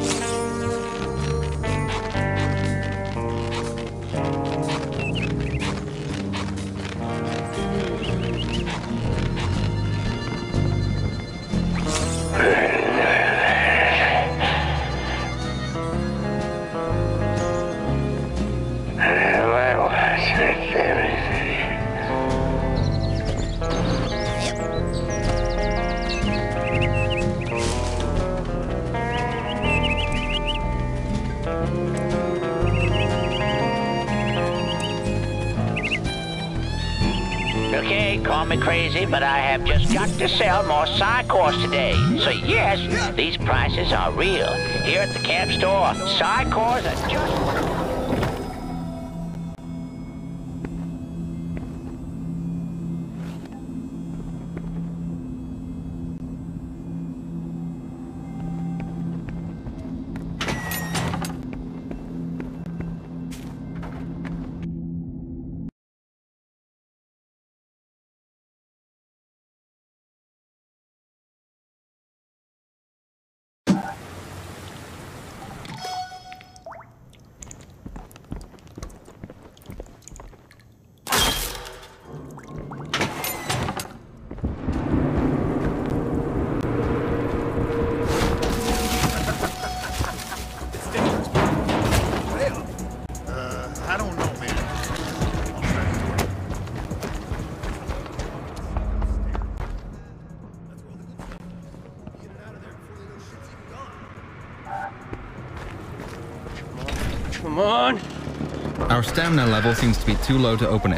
Okay, call me crazy, but I have just got to sell more Psychors today. So yes, these prices are real. Here at the camp store, Psychors are just... I don't know, man. Come on. Our stamina level seems to be too low to open it.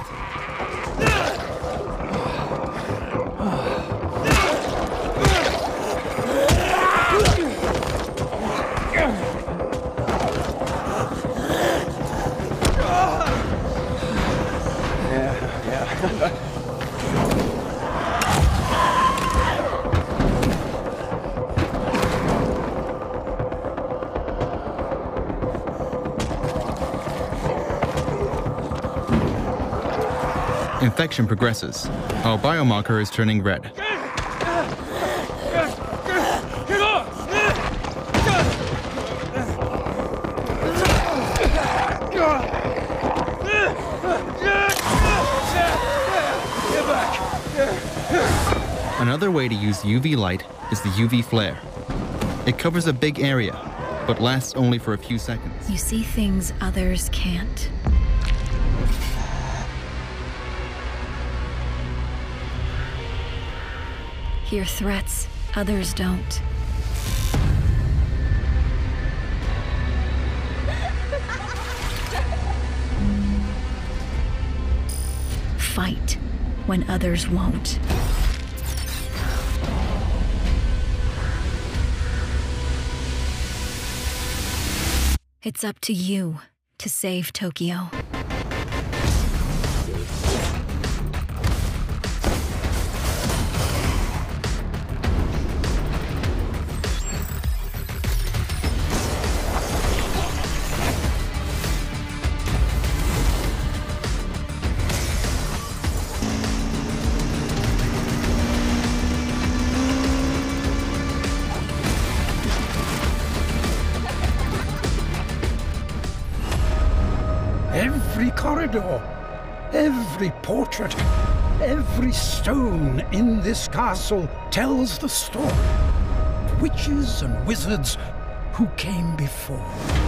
Infection progresses. Our biomarker is turning red. Another way to use UV light is the UV flare. It covers a big area, but lasts only for a few seconds. You see things others can't. Hear threats others don't. Fight when others won't. It's up to you to save Tokyo. Every corridor, every portrait, every stone in this castle tells the story of witches and wizards who came before.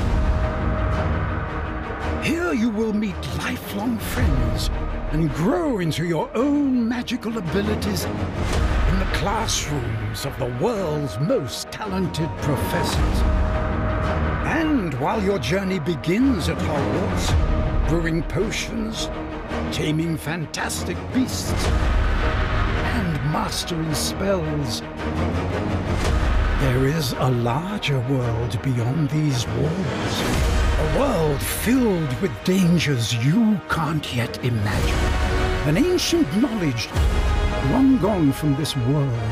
Here you will meet lifelong friends and grow into your own magical abilities in the classrooms of the world's most talented professors. And while your journey begins at Hogwarts, brewing potions, taming fantastic beasts, and mastering spells, there is a larger world beyond these walls. A world filled with dangers you can't yet imagine. An ancient knowledge long gone from this world.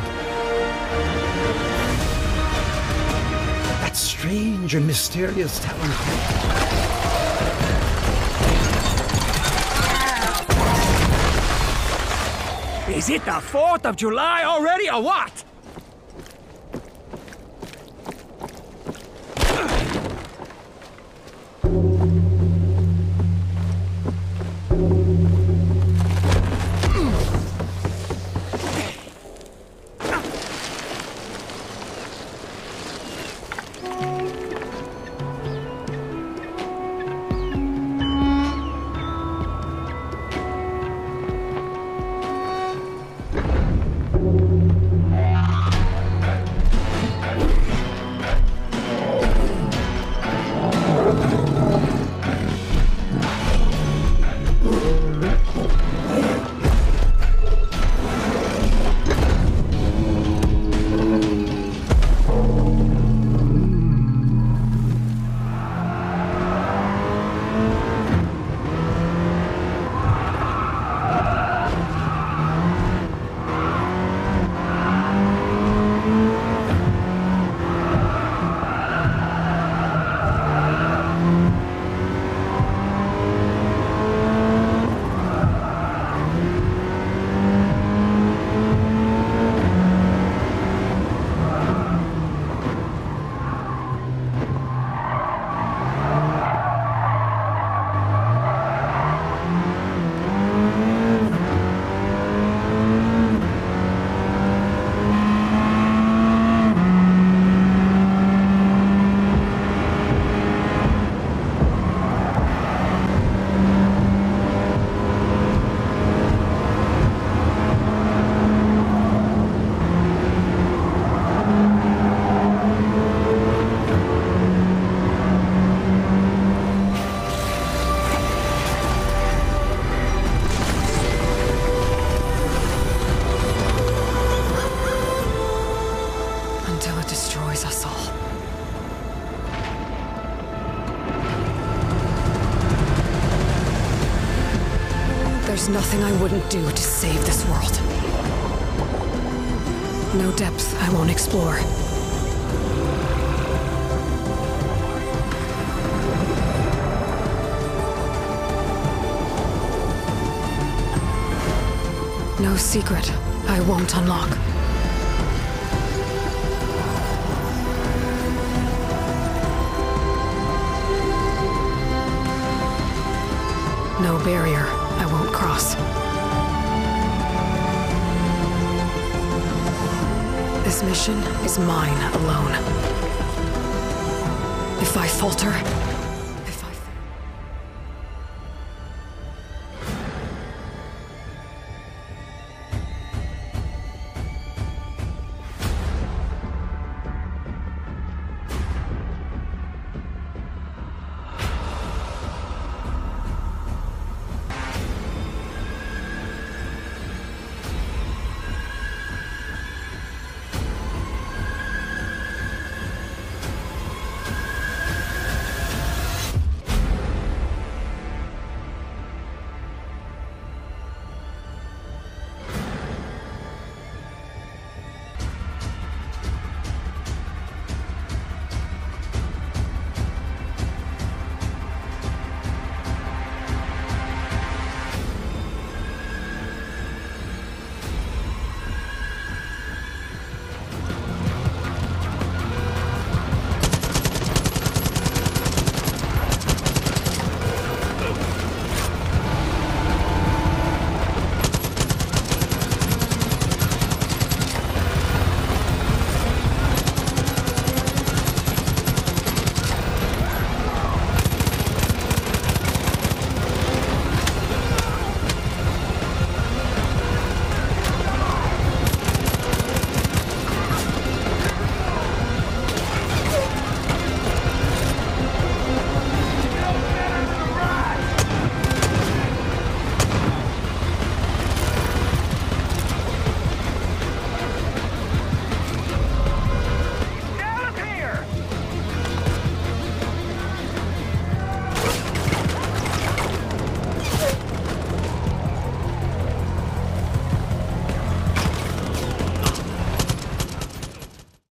That strange and mysterious talent. Is it the 4th of July already, or what? There's nothing I wouldn't do to save this world. No depth I won't explore. No secret I won't unlock. No barrier I won't cross. This mission is mine alone. If I falter,